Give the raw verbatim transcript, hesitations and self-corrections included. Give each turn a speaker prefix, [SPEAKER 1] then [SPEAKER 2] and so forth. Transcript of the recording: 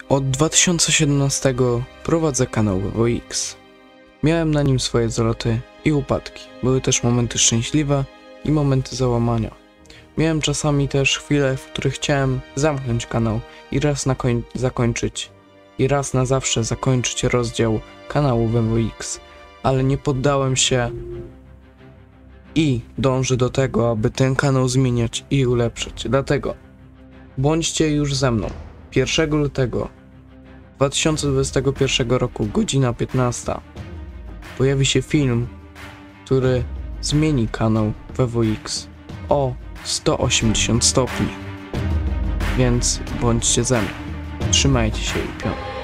[SPEAKER 1] Od dwa tysiące siedemnastego prowadzę kanał W W X. Miałem na nim swoje zaloty i upadki. Były też momenty szczęśliwe i momenty załamania. Miałem czasami też chwile, w których chciałem zamknąć kanał i raz na koń zakończyć i raz na zawsze zakończyć rozdział kanału W W X, ale nie poddałem się i dążę do tego, aby ten kanał zmieniać i ulepszać. Dlatego bądźcie już ze mną. pierwszego lutego dwa tysiące dwudziestego pierwszego roku, godzina piętnasta, pojawi się film, który zmieni kanał W W X o sto osiemdziesiąt stopni. Więc bądźcie ze mną. Trzymajcie się i pion.